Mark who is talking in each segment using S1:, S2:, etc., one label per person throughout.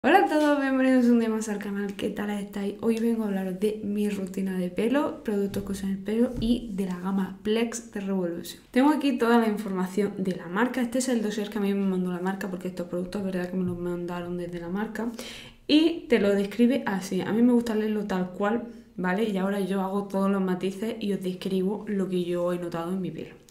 S1: Hola a todos, bienvenidos un día más al canal. ¿Qué tal estáis? Hoy vengo a hablaros de mi rutina de pelo, productos que uso en el pelo y de la gama Plex de Revolution. Tengo aquí toda la información de la marca. Este es el dossier que a mí me mandó la marca porque estos productos, verdad que me los mandaron desde la marca. Y te lo describe así. A mí me gusta leerlo tal cual, ¿vale? Y ahora yo hago todos los matices y os describo lo que yo he notado en mi pelo.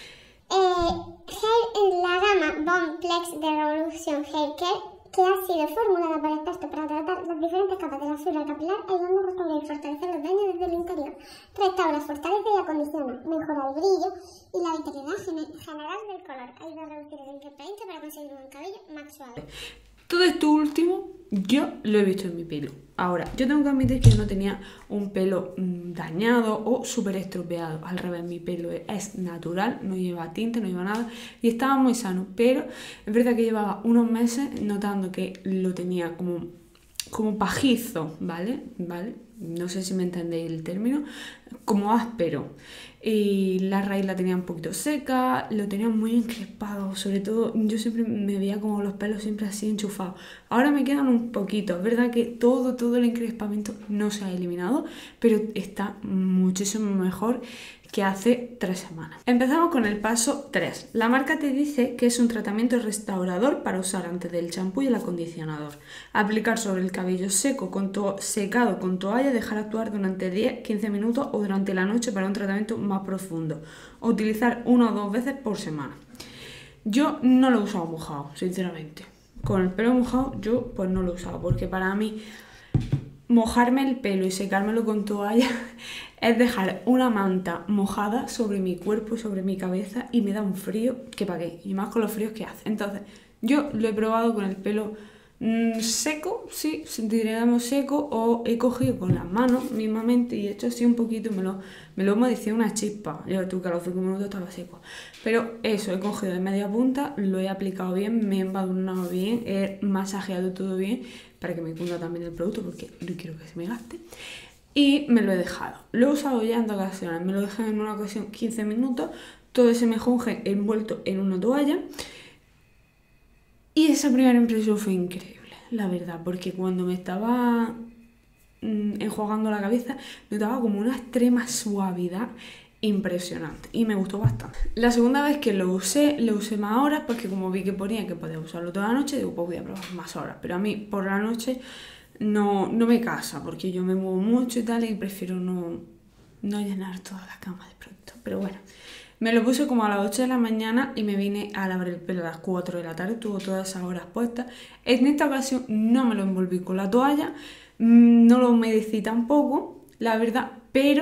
S2: Gel en la gama Bomb Plex de Revolution Hair Care, que ha sido formulada por expertos para tratar las diferentes capas de la fibra capilar, ayudando a restaurar y fortalecer los daños desde el interior. Restaura, fortalece y acondiciona, mejora el brillo y la vitalidad general del color. Ayuda a reducir el encrespamiento para conseguir un cabello más suave.
S1: Todo esto último yo lo he visto en mi pelo. Ahora, yo tengo que admitir que yo no tenía un pelo dañado o súper estropeado. Al revés, mi pelo es natural, no lleva tinte, no lleva nada y estaba muy sano. Pero es verdad que llevaba unos meses notando que lo tenía como pajizo, ¿vale? No sé si me entendéis el término, como áspero. Y la raíz la tenía un poquito seca, lo tenía muy encrespado, sobre todo yo siempre me veía como los pelos siempre así enchufados. Ahora me quedan un poquito, es verdad que todo el encrespamiento no se ha eliminado, pero está muchísimo mejor que hace 3 semanas. Empezamos con el paso 3. La marca te dice que es un tratamiento restaurador para usar antes del champú y el acondicionador. Aplicar sobre el cabello seco secado con toalla, dejar actuar durante 10-15 minutos o durante la noche para un tratamiento más profundo. Utilizar 1 o 2 veces por semana. Yo no lo he usado mojado, sinceramente. Con el pelo mojado yo pues no lo he usado porque para mí mojarme el pelo y secármelo con toalla es dejar una manta mojada sobre mi cuerpo, sobre mi cabeza y me da un frío que pa' qué, y más con los fríos que hace. Entonces, yo lo he probado con el pelo seco, sí, diríamos seco, o he cogido con las manos mismamente y he hecho así un poquito y me lo he humedecido una chispa. Yo tú que a los 5 minutos estaba seco. Pero eso, he cogido de media punta, lo he aplicado bien, me he embadurnado bien, he masajeado todo bien para que me cunda también el producto porque no quiero que se me gaste. Y me lo he dejado. Lo he usado ya en 2 ocasiones. Me lo dejé en una ocasión 15 minutos, todo ese mejunje envuelto en una toalla. Y esa primera impresión fue increíble, la verdad, porque cuando me estaba enjuagando la cabeza, notaba como una extrema suavidad impresionante y me gustó bastante. La segunda vez que lo usé más horas porque como vi que ponía que podía usarlo toda la noche, digo, pues voy a probar más horas. Pero a mí por la noche no me casa porque yo me muevo mucho y tal y prefiero no llenar toda la cama de productos. Pero bueno. Me lo puse como a las 8 de la mañana y me vine a lavar el pelo a las 4 de la tarde, tuvo todas esas horas puestas. En esta ocasión no me lo envolví con la toalla, no lo humedecí tampoco, la verdad, pero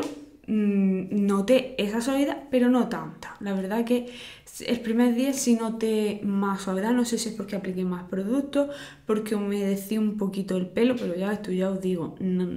S1: noté esa suavidad, pero no tanta. La verdad que el primer día sí noté más suavidad, no sé si es porque apliqué más productos, porque humedecí un poquito el pelo, pero ya esto ya os digo,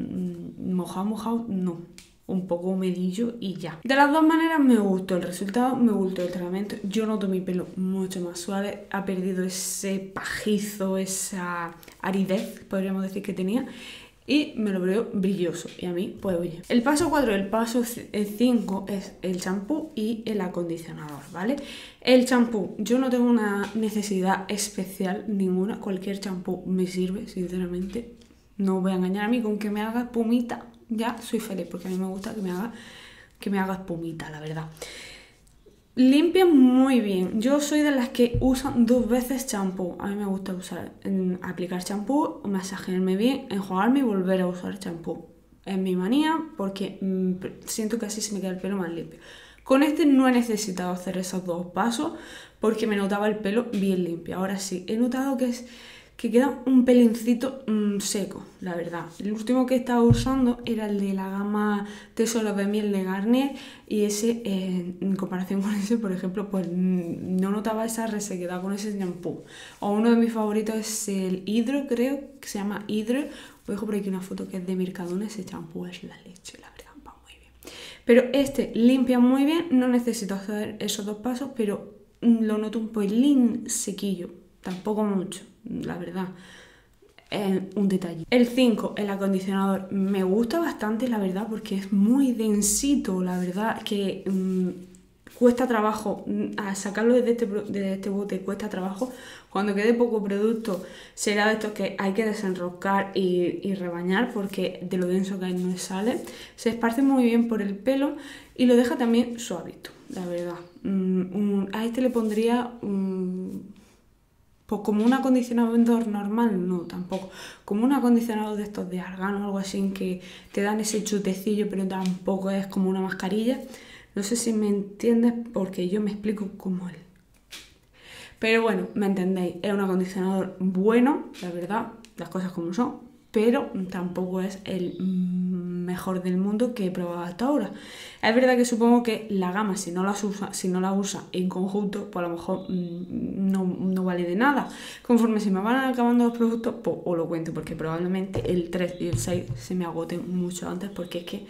S1: mojado, no. Un poco humedillo y ya. De las dos maneras me gustó el resultado, me gustó el tratamiento. Yo noto mi pelo mucho más suave, ha perdido ese pajizo, esa aridez, podríamos decir que tenía. Y me lo veo brilloso. Y a mí, pues oye. El paso 4, el paso 5 es el champú y el acondicionador, ¿vale? El champú, yo no tengo una necesidad especial ninguna. Cualquier champú me sirve, sinceramente. No voy a engañar a mí con que me haga espumita. Ya soy feliz porque a mí me gusta que me haga espumita, la verdad. Limpia muy bien. Yo soy de las que usan 2 veces champú. A mí me gusta aplicar champú, masajearme bien, enjuagarme y volver a usar champú. Es mi manía porque siento que así se me queda el pelo más limpio. Con este no he necesitado hacer esos 2 pasos porque me notaba el pelo bien limpio. Ahora sí, he notado que queda un pelincito seco, la verdad. El último que estaba usando era el de la gama Tesoro de Miel de Garnier y ese, en comparación con ese, por ejemplo, pues no notaba esa resequedad con ese shampoo. O uno de mis favoritos es el Hydro, creo, que se llama Hydro. Os dejo por aquí una foto que es de Mercadona, ese champú es la leche, la verdad, va muy bien. Pero este limpia muy bien, no necesito hacer esos 2 pasos, pero lo noto un pelín sequillo, tampoco mucho. La verdad, un detalle. El 5, el acondicionador, me gusta bastante, la verdad, porque es muy densito, la verdad, que cuesta trabajo, a sacarlo de este bote cuesta trabajo. Cuando quede poco producto será de estos que hay que desenroscar y rebañar porque de lo denso que hay no sale. Se esparce muy bien por el pelo y lo deja también suavito, la verdad. A este le pondría pues como un acondicionador normal, no, tampoco. Como un acondicionador de estos de argán o algo así que te dan ese chutecillo pero tampoco es como una mascarilla. No sé si me entiendes porque yo me explico como él. Pero bueno, me entendéis, es un acondicionador bueno, la verdad, las cosas como son, pero tampoco es el mejor del mundo que he probado hasta ahora. Es verdad que supongo que la gama, si no la usa en conjunto, pues a lo mejor no vale de nada. Conforme se me van acabando los productos, pues os lo cuento, porque probablemente el 3 y el 6 se me agoten mucho antes, porque es que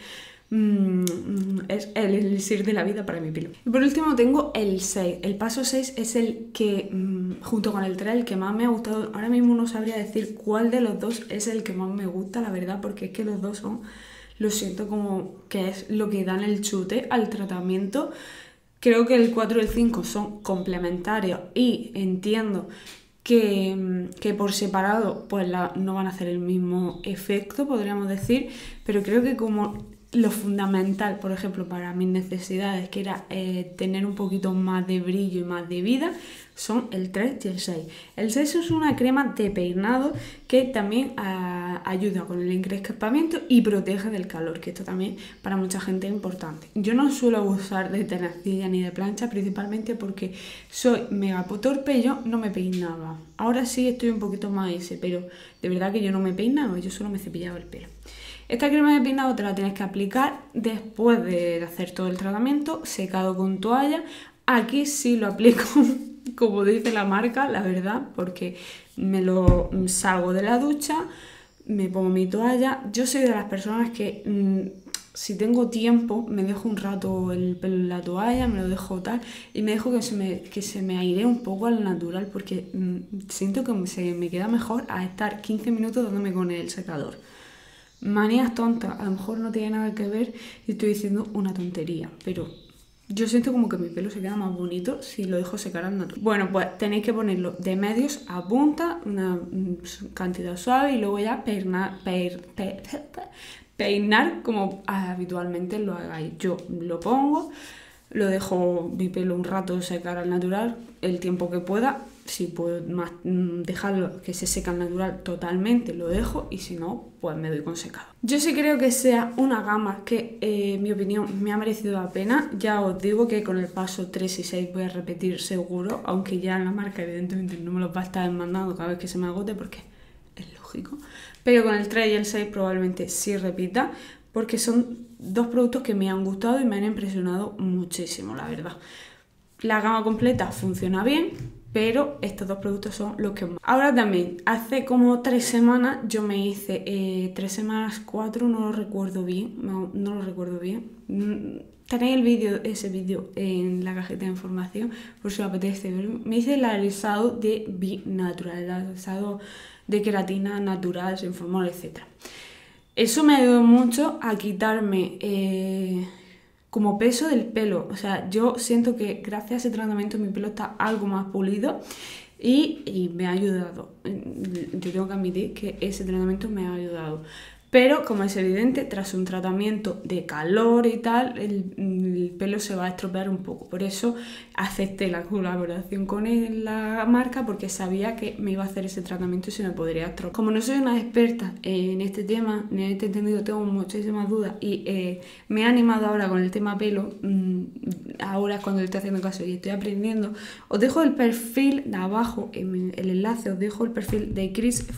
S1: es el elixir de la vida para mi pelo. Y por último tengo el 6. El paso 6 es el que, junto con el 3, el que más me ha gustado. Ahora mismo no sabría decir cuál de los dos es el que más me gusta, la verdad, porque es que los dos son, lo siento como que es lo que dan el chute al tratamiento. Creo que el 4 y el 5 son complementarios y entiendo que por separado pues no van a hacer el mismo efecto, podríamos decir, pero creo que como lo fundamental, por ejemplo, para mis necesidades, que era tener un poquito más de brillo y más de vida, son el 3 y el 6. El 6 es una crema de peinado que también ayuda con el encrespamiento y protege del calor, que esto también para mucha gente es importante. Yo no suelo usar de tenacilla ni de plancha, principalmente porque soy mega torpe y yo no me peinaba. Ahora sí estoy un poquito más pero de verdad que yo no me peinaba, yo solo me cepillaba el pelo. Esta crema de peinado te la tienes que aplicar después de hacer todo el tratamiento, secado con toalla. Aquí sí lo aplico como dice la marca, la verdad, porque me lo salgo de la ducha, me pongo mi toalla. Yo soy de las personas que si tengo tiempo me dejo un rato el pelo en la toalla, me lo dejo tal y me dejo que se me airee un poco al natural porque siento que se me queda mejor a estar 15 minutos dándome con el secador. Manías tontas, a lo mejor no tiene nada que ver y estoy diciendo una tontería, pero yo siento como que mi pelo se queda más bonito si lo dejo secar al natural. Bueno, pues tenéis que ponerlo de medios a punta, una cantidad suave y luego ya peinar como habitualmente lo hagáis. Yo lo pongo, lo dejo mi pelo un rato secar al natural, el tiempo que pueda. Si puedo dejarlo que se seque al natural totalmente, lo dejo y si no, pues me doy con secado. Yo sí creo que sea una gama que, en mi opinión, me ha merecido la pena. Ya os digo que con el paso 3 y 6 voy a repetir seguro, aunque ya la marca evidentemente no me los va a estar mandando cada vez que se me agote porque es lógico. Pero con el 3 y el 6 probablemente sí repita porque son dos productos que me han gustado y me han impresionado muchísimo, la verdad. La gama completa funciona bien, pero estos dos productos son los que más. Ahora también, hace como 3 semanas yo me hice 3 semanas, 4, no lo recuerdo bien, no lo recuerdo bien. Tenéis ese vídeo en la cajita de información por si os apetece verlo. Me hice el alisado de Be Natural, el alisado de queratina natural, sin formol, etc. Eso me ayudó mucho a quitarme como peso del pelo. O sea, yo siento que gracias a ese tratamiento mi pelo está algo más pulido y me ha ayudado. Yo tengo que admitir que ese tratamiento me ha ayudado. Pero, como es evidente, tras un tratamiento de calor y tal, el pelo se va a estropear un poco. Por eso acepté la colaboración con la marca, porque sabía que me iba a hacer ese tratamiento y se me podría estropear. Como no soy una experta en este tema, ni en este entendido, tengo muchísimas dudas y me he animado ahora con el tema pelo. Ahora es cuando le estoy haciendo caso y estoy aprendiendo. Os dejo el perfil de abajo, en el enlace, os dejo el perfil de Chris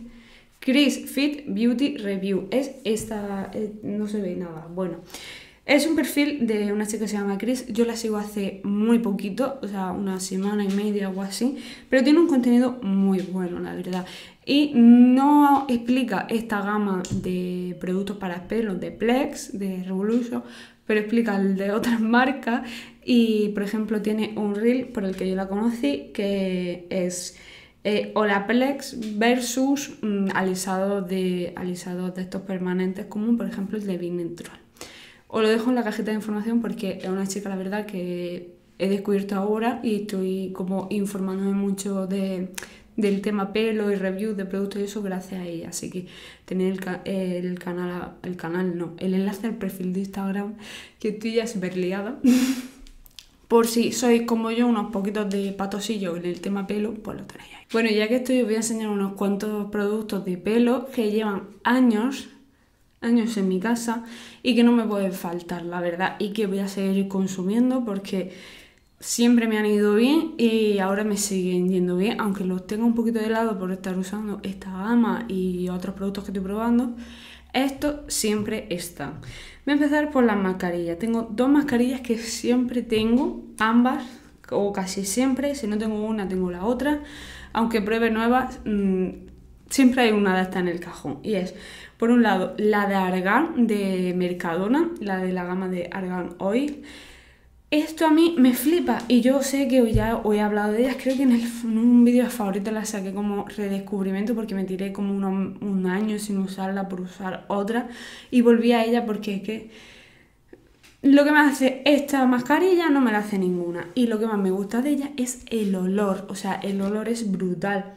S1: Fit Beauty Review. Es esta, no se ve nada, bueno. Es un perfil de una chica que se llama Chris. Yo la sigo hace muy poquito, o sea, una semana y media o así, pero tiene un contenido muy bueno, la verdad. Y no explica esta gama de productos para pelo de Plex, de Revolution, pero explica el de otras marcas. Y, por ejemplo, tiene un reel por el que yo la conocí, que es Olaplex versus alisados de estos permanentes, como por ejemplo el de Be Natural. Os lo dejo en la cajita de información porque es una chica, la verdad, que he descubierto ahora y estoy como informándome mucho del tema pelo y reviews de productos y eso gracias a ella. Así que tenéis el enlace al perfil de Instagram, que estoy ya súper liada. Por si sois como yo unos poquitos de patosillo en el tema pelo, pues lo tenéis ahí. Bueno, ya que estoy, os voy a enseñar unos cuantos productos de pelo que llevan años en mi casa y que no me pueden faltar, la verdad, y que voy a seguir consumiendo porque siempre me han ido bien y ahora me siguen yendo bien, aunque los tengo un poquito de lado por estar usando esta gama y otros productos que estoy probando. Esto siempre está. Voy a empezar por las mascarillas. Tengo 2 mascarillas que siempre tengo, ambas, o casi siempre. Si no tengo una, tengo la otra. Aunque pruebe nuevas, siempre hay una de estas en el cajón. Y es, por un lado, la de Argan de Mercadona, la de la gama de Argan Oil. Esto a mí me flipa y yo sé que ya os he hablado de ellas, creo que en un vídeo de favoritos la saqué como redescubrimiento porque me tiré como un año sin usarla por usar otra y volví a ella porque es que lo que me hace esta mascarilla no me la hace ninguna y lo que más me gusta de ella es el olor, o sea, el olor es brutal.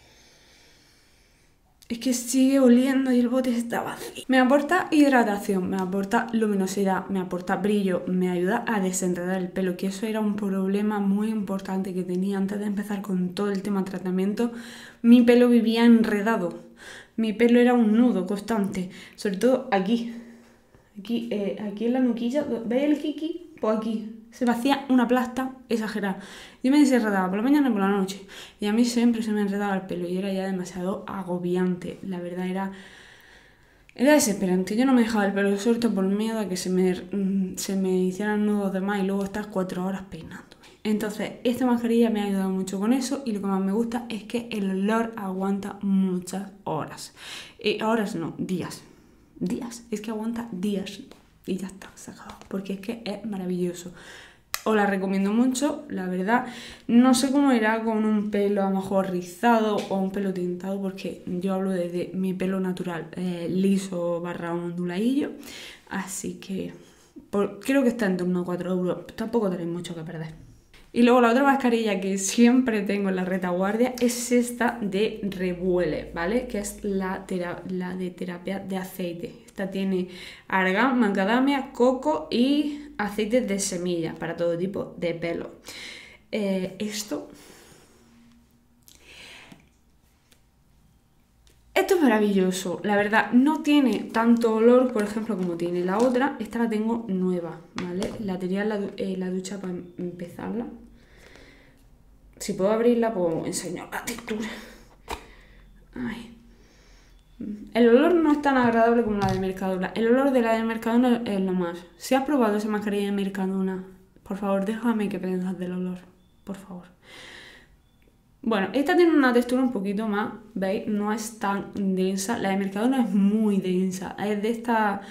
S1: Es que sigue oliendo y el bote está vacío. Me aporta hidratación, me aporta luminosidad, me aporta brillo, me ayuda a desenredar el pelo, que eso era un problema muy importante que tenía antes de empezar con todo el tema tratamiento. Mi pelo vivía enredado, mi pelo era un nudo constante, sobre todo aquí en la nuquilla, ¿veis el kiki? Pues aquí se me hacía una plasta exagerada. Yo me desenredaba por la mañana y por la noche. Y a mí siempre se me enredaba el pelo y era ya demasiado agobiante. La verdad era desesperante. Yo no me dejaba el pelo suelto por miedo a que se me hicieran nudos de más y luego estar 4 horas peinándome. Entonces, esta mascarilla me ha ayudado mucho con eso y lo que más me gusta es que el olor aguanta muchas horas. Horas no, días. Es que aguanta días. Y ya está, se acabó, porque es que es maravilloso. Os la recomiendo mucho, la verdad. No sé cómo irá con un pelo a lo mejor rizado o un pelo tintado, porque yo hablo desde mi pelo natural, liso / onduladillo. Así que creo que está en torno a 4 euros. Tampoco tenéis mucho que perder. Y luego la otra mascarilla que siempre tengo en la retaguardia es esta de Revuele, ¿vale? Que es la de terapia de aceite. Esta tiene argán, macadamia, coco y aceites de semilla para todo tipo de pelo. Esto es maravilloso, la verdad. No tiene tanto olor, por ejemplo, como tiene la otra. Esta la tengo nueva, ¿vale? La tenía en la ducha para empezarla. Si puedo abrirla, pues enseño la textura. Ay. El olor no es tan agradable como la de Mercadona. El olor de la de Mercadona es lo más. Si has probado esa mascarilla de Mercadona, por favor, déjame que piensas del olor. Por favor. Bueno, esta tiene una textura un poquito más, ¿veis? No es tan densa. La de Mercadona es muy densa. Es de esta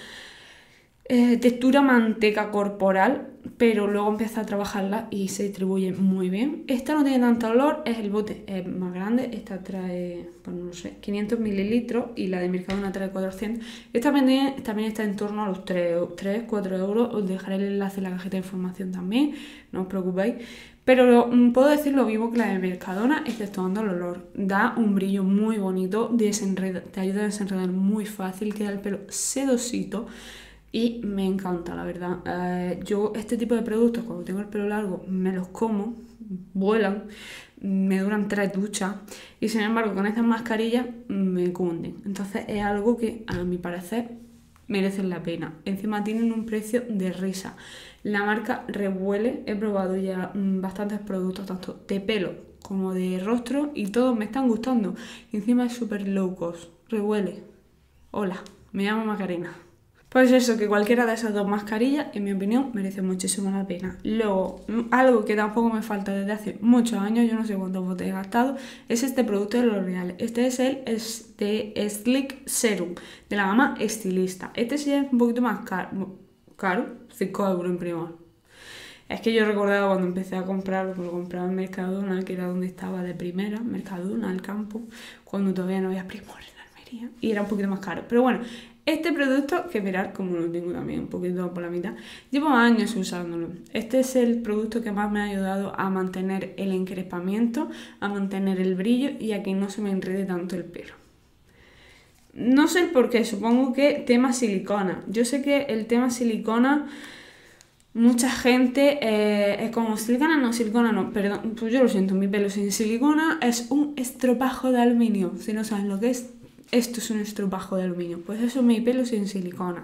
S1: textura manteca corporal, pero luego empieza a trabajarla y se distribuye muy bien. Esta no tiene tanto olor, es el bote es más grande. Esta trae, pues no lo sé, 500 mililitros y la de Mercadona trae 400. Esta también está en torno a los 3-4 euros. Os dejaré el enlace en la cajita de información también, no os preocupéis. Pero puedo decir lo mismo que la de Mercadona, exceptuando el olor. Da un brillo muy bonito, te ayuda a desenredar muy fácil, queda el pelo sedosito y me encanta, la verdad. Yo este tipo de productos, cuando tengo el pelo largo, me los como, vuelan, me duran 3 duchas y sin embargo con estas mascarillas me cunden. Entonces es algo que a mi parecer merecen la pena. Encima tienen un precio de risa. La marca Revuele, he probado ya bastantes productos, tanto de pelo como de rostro, y todos me están gustando. Y encima es súper low cost. Revuele. Hola, me llamo Macarena. Pues eso, que cualquiera de esas 2 mascarillas, en mi opinión, merece muchísimo la pena. Luego, algo que tampoco me falta desde hace muchos años, yo no sé cuántos botes he gastado, es este producto de L'Oreal. Este es el Sleek Serum, de la gama Estilista. Este sí es un poquito más caro, 5 euros en Primark. Es que yo recordaba cuando empecé a comprarlo, porque lo compraba en Mercadona, que era donde estaba de primera, Mercadona, el campo, cuando todavía no había Primark en Almería, y era un poquito más caro. Pero bueno, Este producto, que mirad como lo tengo también un poquito por la mitad, llevo años usándolo. Este es el producto que más me ha ayudado a mantener el encrespamiento, a mantener el brillo y a que no se me enrede tanto el pelo. No sé el por qué, supongo que tema silicona. Yo sé que el tema silicona, mucha gente es como silicona no, perdón, pues yo lo siento, mi pelo sin silicona es un estropajo de aluminio. Si no saben lo que es, esto es un estropajo de aluminio. Pues eso es mi pelo sin silicona.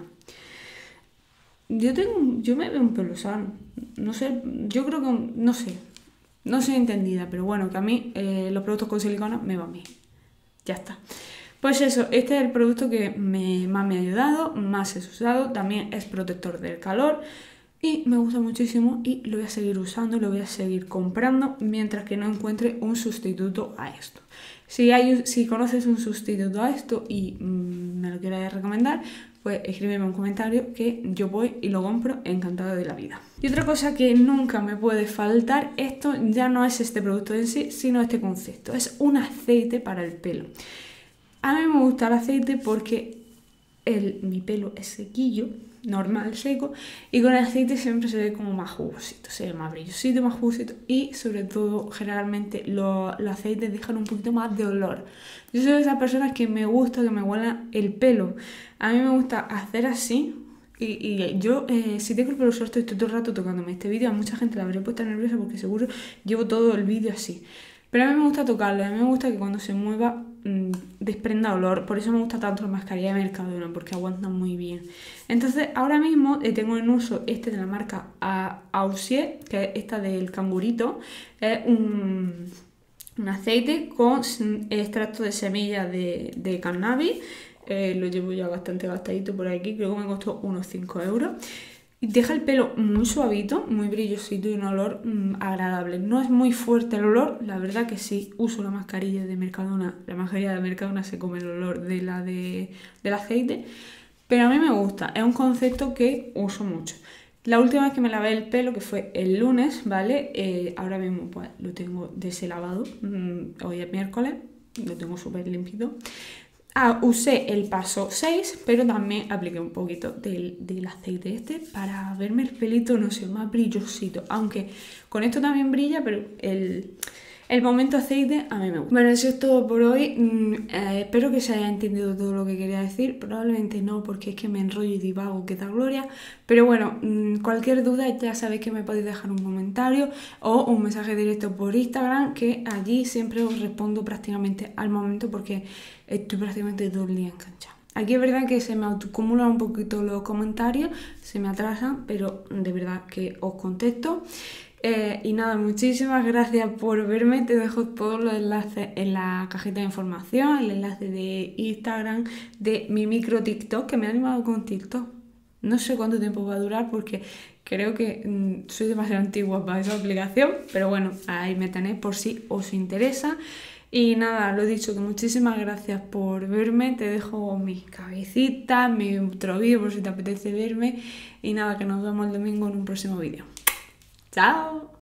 S1: Yo me veo un pelo sano. No sé, yo creo que, no sé. No soy entendida, pero bueno, que a mí los productos con silicona me van bien. Ya está. Pues eso, este es el producto que más me ha ayudado, más he usado. También es protector del calor. Y me gusta muchísimo y lo voy a seguir usando, lo voy a seguir comprando mientras que no encuentre un sustituto a esto. Si conoces un sustituto a esto y me lo quieres recomendar, pues escríbeme un comentario que yo voy y lo compro encantada de la vida. Y otra cosa que nunca me puede faltar, esto ya no es este producto en sí, sino este concepto. Es un aceite para el pelo. A mí me gusta el aceite porque mi pelo es sequillo, normal, seco, y con el aceite siempre se ve como más jugosito, se ve más brillosito, más jugosito, y sobre todo generalmente los aceites dejan un poquito más de olor. Yo soy de esas personas que me gusta que me huela el pelo. A mí me gusta hacer así, y yo si tengo el pelo suelto estoy todo el rato tocándome. Este vídeo a mucha gente la habría puesto nerviosa porque seguro llevo todo el vídeo así. Pero a mí me gusta tocarlo, a mí me gusta que cuando se mueva desprenda olor. Por eso me gusta tanto la mascarilla de Mercadona, porque aguantan muy bien. Entonces ahora mismo tengo en uso este de la marca Auxier, que es esta del cangurito. Es un aceite con extracto de semillas de cannabis. Lo llevo ya bastante gastadito por aquí, creo que me costó unos 5 euros. Deja el pelo muy suavito, muy brillosito y un olor agradable. No es muy fuerte el olor, la verdad que sí, uso la mascarilla de Mercadona. La mascarilla de Mercadona se come el olor del aceite, pero a mí me gusta, es un concepto que uso mucho. La última vez que me lavé el pelo, que fue el lunes, ¿vale? Ahora mismo pues lo tengo deslavado, hoy es miércoles, lo tengo súper limpito. Usé el paso 6, pero también apliqué un poquito del aceite este para verme el pelito, no sé, más brillosito. Aunque con esto también brilla, pero el momento aceite a mí me gusta. Bueno, eso es todo por hoy. Espero que se haya entendido todo lo que quería decir. Probablemente no, porque es que me enrollo y divago, que da gloria. Pero bueno, cualquier duda ya sabéis que me podéis dejar un comentario o un mensaje directo por Instagram, que allí siempre os respondo prácticamente al momento porque estoy prácticamente todo el día enganchada. Aquí es verdad que se me autoacumulan un poquito los comentarios, se me atrasan, pero de verdad que os contesto. Y nada, muchísimas gracias por verme. Te dejo todos los enlaces en la cajita de información, el enlace de Instagram, de mi micro TikTok, que me he animado con TikTok. No sé cuánto tiempo va a durar porque creo que soy demasiado antigua para esa aplicación, pero bueno, ahí me tenéis por si os interesa. Y nada, lo he dicho, que muchísimas gracias por verme. Te dejo mis cabecitas, mi otro vídeo por si te apetece verme. Y nada, que nos vemos el domingo en un próximo vídeo. ¡Chao!